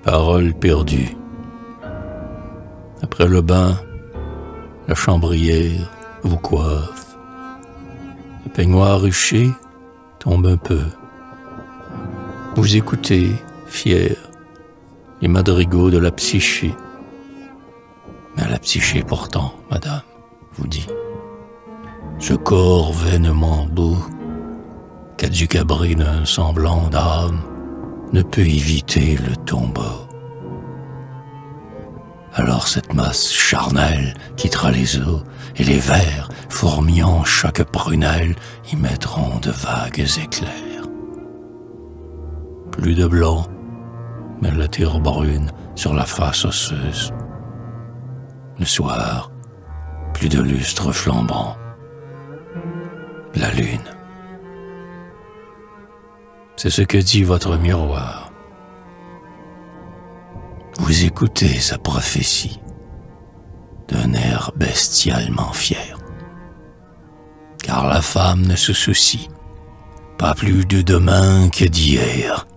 Parole perdue. Après le bain, la chambrière vous coiffe. Le peignoir ruché tombe un peu. Vous écoutez, fier, les madrigaux de la psyché. Mais la psyché pourtant, madame, vous dit, ce corps vainement beau, qu'a du cabri d'un semblant d'âme, ne peut éviter le tombeau. Alors cette masse charnelle quittera les eaux, et les vers, fourmillant chaque prunelle, y mettront de vagues éclairs. Plus de blanc, mais la terre brune sur la face osseuse. Le soir, plus de lustre flambant. La lune. C'est ce que dit votre miroir. Vous écoutez sa prophétie d'un air bestialement fier. Car la femme ne se soucie pas plus de demain que d'hier.